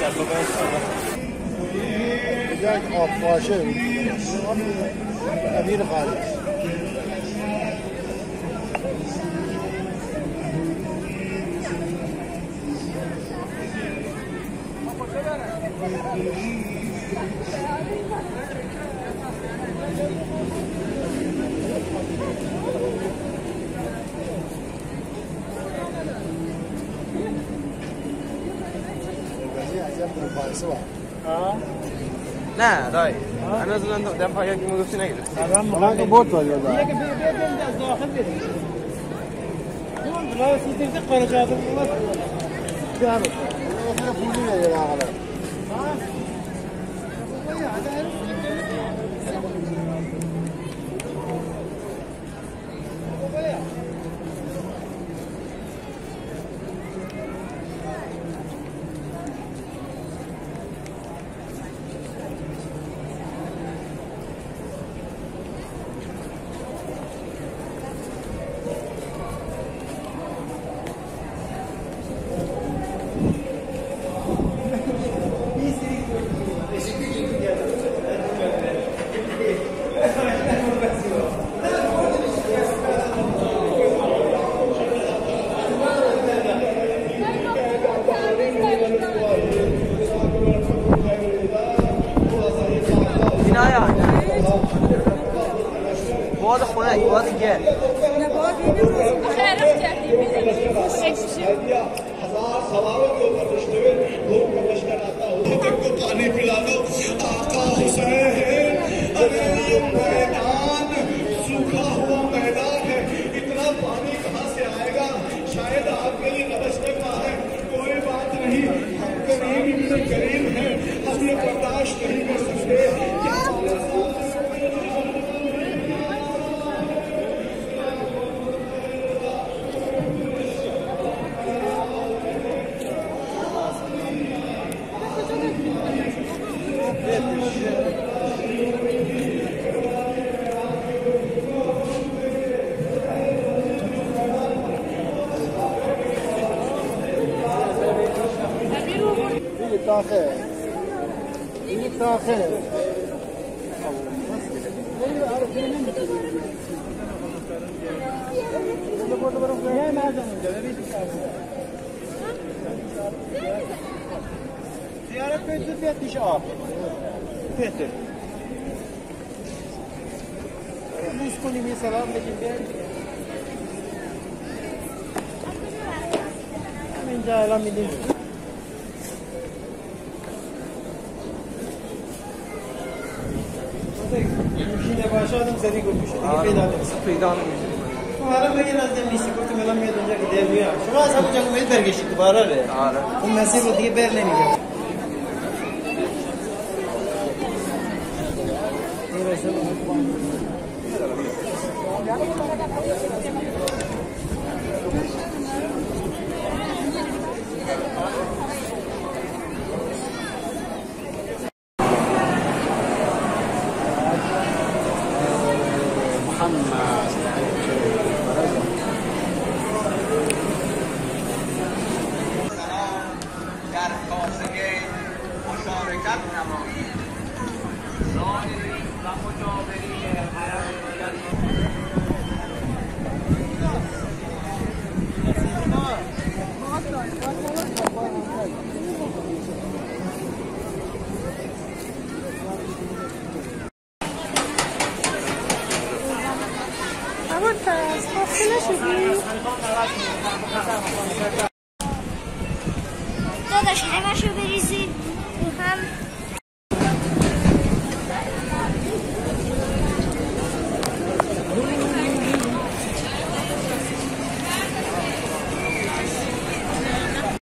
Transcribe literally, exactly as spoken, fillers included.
یک آب باشه امیر خالص نه دایی من از اون دم پایان که میگفتی نگیره الان که برد ولی دیگه که بیایم از داخل بریم اون بلا سیستم قرجاده بود جانو اون پولی میگیره آقا باد خونه باد گل خیرت کردیم हजार सवालों के ऊपर रिश्ते हुए लोग को लश्कर आता हो तक को पानी पिला दो आका हुसैन अरे ये मैदान सूखा हुआ मैदान है इतना पानी कहाँ से आएगा शायद आपके लिए नबस्ते का है कोई बात नहीं हम करीब इतने करीब हैं हम ये बर्दाश्त नहीं कर सकते داخل این داخل ziyaret mevcut etmiş abi. Fethi. Yüz konumi selam dedim ben. Hemen cahil edeyim. ماشین باشادم سری گفتم دیگه پیدا نمیشه پیدا نمیشه حالا میگن از نمیشه گفتم الان میاد اونجا که در میاد شما از همون جنگو میاد برگشتید دوباره ره آره اون مسیر رو دیگه بر نمیگم داداش همش